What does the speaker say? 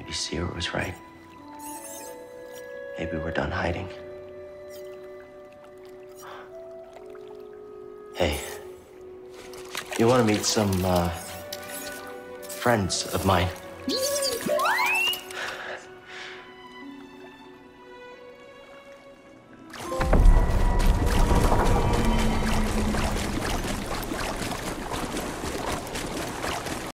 Maybe Seer was right. Maybe we're done hiding. Hey, you want to meet some, friends of mine?